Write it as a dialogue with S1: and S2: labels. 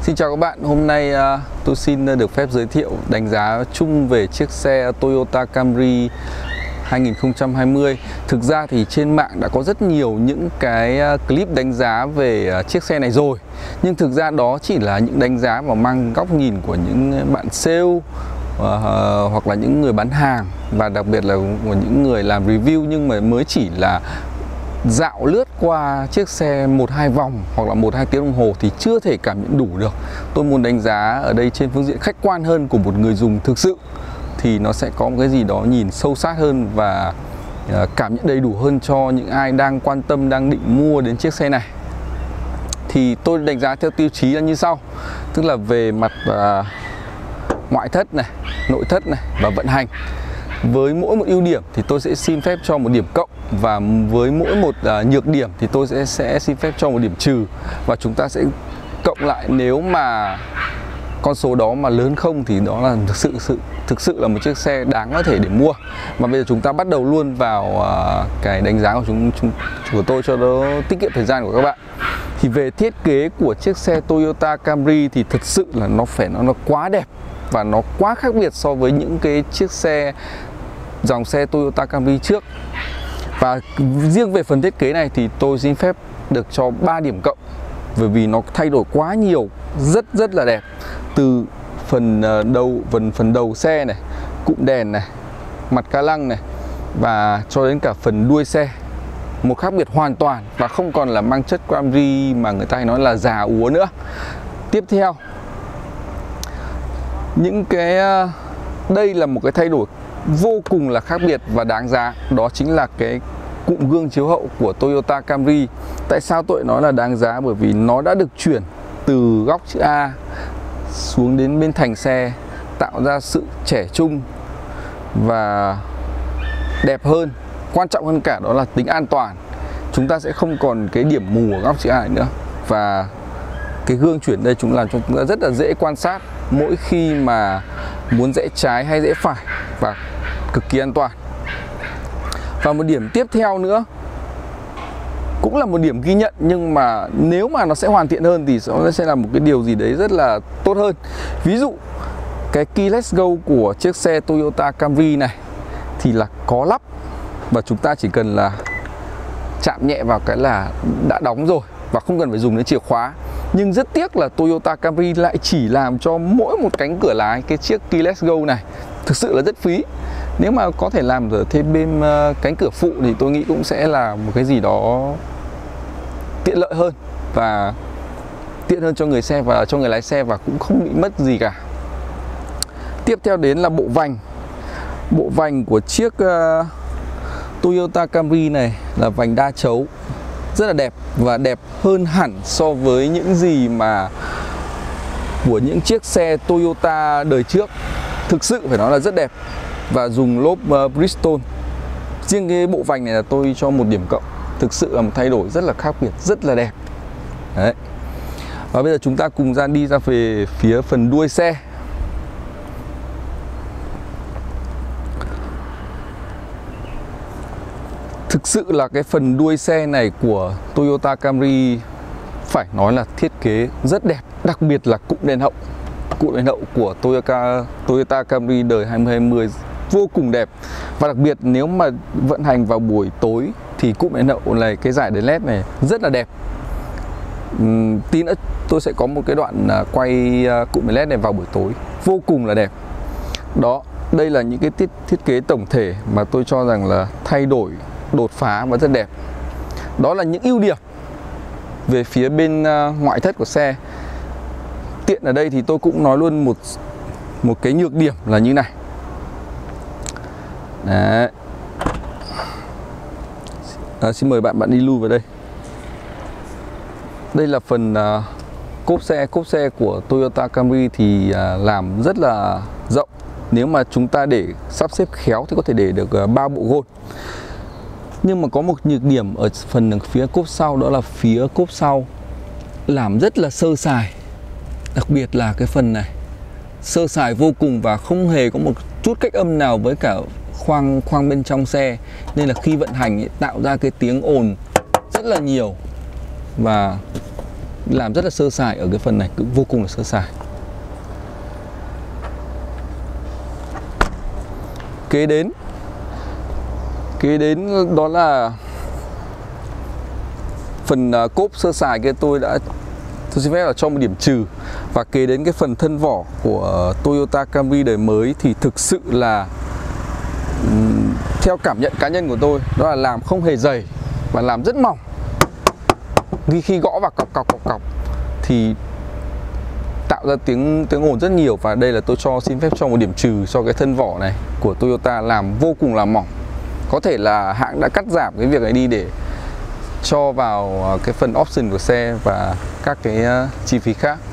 S1: Xin chào các bạn, hôm nay tôi xin được phép giới thiệu đánh giá chung về chiếc xe Toyota Camry 2020. Thực ra thì trên mạng đã có rất nhiều những cái clip đánh giá về chiếc xe này rồi. Nhưng thực ra đó chỉ là những đánh giá mà mang góc nhìn của những bạn sale hoặc là những người bán hàng, và đặc biệt là của những người làm review, nhưng mà mới chỉ là dạo lướt qua chiếc xe 1-2 vòng hoặc là 1-2 tiếng đồng hồ thì chưa thể cảm nhận đủ được. Tôi muốn đánh giá ở đây trên phương diện khách quan hơn của một người dùng thực sự, thì nó sẽ có một cái gì đó nhìn sâu sát hơn và cảm nhận đầy đủ hơn cho những ai đang quan tâm, đang định mua đến chiếc xe này. Thì tôi đánh giá theo tiêu chí là như sau. Tức là về mặt ngoại thất này, nội thất này và vận hành. Với mỗi một ưu điểm thì tôi sẽ xin phép cho một điểm cộng, và với mỗi một nhược điểm thì tôi sẽ xin phép cho một điểm trừ, và chúng ta sẽ cộng lại. Nếu mà con số đó mà lớn không thì đó là thực sự là một chiếc xe đáng có thể để mua. Và bây giờ chúng ta bắt đầu luôn vào cái đánh giá của tôi cho nó tiết kiệm thời gian của các bạn. Thì về thiết kế của chiếc xe Toyota Camry thì thật sự là nó quá đẹp và nó quá khác biệt so với những cái chiếc xe dòng xe Toyota Camry trước. Và riêng về phần thiết kế này thì tôi xin phép được cho 3 điểm cộng, bởi vì nó thay đổi quá nhiều, rất là đẹp. Từ phần đầu xe này, cụm đèn này, mặt ca lăng này, và cho đến cả phần đuôi xe. Một khác biệt hoàn toàn, và không còn là mang chất Camry mà người ta hay nói là già úa nữa. Tiếp theo, đây là một cái thay đổi vô cùng là khác biệt và đáng giá. Đó chính là cái cụm gương chiếu hậu của Toyota Camry. Tại sao tôi nói là đáng giá? Bởi vì nó đã được chuyển từ góc chữ A xuống đến bên thành xe, tạo ra sự trẻ trung và đẹp hơn. Quan trọng hơn cả đó là tính an toàn. Chúng ta sẽ không còn cái điểm mù ở góc chữ A nữa. Và cái gương chuyển đây chúng làm cho chúng ta rất là dễ quan sát mỗi khi mà muốn rẽ trái hay rẽ phải, và cực kỳ an toàn. Và một điểm tiếp theo nữa, cũng là một điểm ghi nhận, nhưng mà nếu mà nó sẽ hoàn thiện hơn thì nó sẽ là một cái điều gì đấy rất là tốt hơn. Ví dụ cái keyless go của chiếc xe Toyota Camry này thì là có lắp, và chúng ta chỉ cần là chạm nhẹ vào cái là đã đóng rồi, và không cần phải dùng đến chìa khóa. Nhưng rất tiếc là Toyota Camry lại chỉ làm cho mỗi một cánh cửa lái cái chiếc keyless go này. Thực sự là rất phí. Nếu mà có thể làm ở thêm bên cánh cửa phụ thì tôi nghĩ cũng sẽ là một cái gì đó tiện lợi hơn, và tiện hơn cho người xe và cho người lái xe, và cũng không bị mất gì cả. Tiếp theo đến là bộ vành. Bộ vành của chiếc Toyota Camry này là vành đa chấu, rất là đẹp, và đẹp hơn hẳn so với những gì mà của những chiếc xe Toyota đời trước. Thực sự phải nói là rất đẹp, và dùng lốp Bridgestone. Riêng cái bộ vành này là tôi cho một điểm cộng. Thực sự là một thay đổi rất là khác biệt, rất là đẹp. Đấy. Và bây giờ chúng ta cùng đi ra về phía phần đuôi xe. Thực sự là cái phần đuôi xe này của Toyota Camry phải nói là thiết kế rất đẹp, đặc biệt là cụm đèn hậu. Cụm đèn hậu của Toyota Camry đời 2020 vô cùng đẹp. Và đặc biệt nếu mà vận hành vào buổi tối thì cụm đèn hậu này, cái dải đèn LED này rất là đẹp. Tí nữa tôi sẽ có một cái đoạn quay cụm đèn LED này vào buổi tối, vô cùng là đẹp. Đó, đây là những cái thiết kế tổng thể mà tôi cho rằng là thay đổi đột phá và rất đẹp. Đó là những ưu điểm về phía bên ngoại thất của xe. Tiện ở đây thì tôi cũng nói luôn một cái nhược điểm là như này. Đấy. Xin mời bạn đi lưu vào đây. Đây là phần cốp xe. Cốp xe của Toyota Camry thì làm rất là rộng. Nếu mà chúng ta để sắp xếp khéo thì có thể để được 3 bộ gôn. Nhưng mà có một nhược điểm ở phần phía cốp sau, đó là phía cốp sau làm rất là sơ sài. Đặc biệt là cái phần này sơ sài vô cùng, và không hề có một chút cách âm nào với cả khoang bên trong xe, nên là khi vận hành tạo ra cái tiếng ồn rất là nhiều. Và làm rất là sơ sài ở cái phần này, cũng vô cùng là sơ sài. Kế đến đó là phần cốp sơ sài kia tôi xin phép là cho một điểm trừ. Và kế đến cái phần thân vỏ của Toyota Camry đời mới thì thực sự là theo cảm nhận cá nhân của tôi, đó là làm không hề dày và làm rất mỏng. Khi gõ vào cọc thì tạo ra tiếng ồn rất nhiều. Và đây là tôi xin phép cho một điểm trừ cho cái thân vỏ này của Toyota, làm vô cùng là mỏng. Có thể là hãng đã cắt giảm cái việc này đi để cho vào cái phần option của xe và các cái chi phí khác.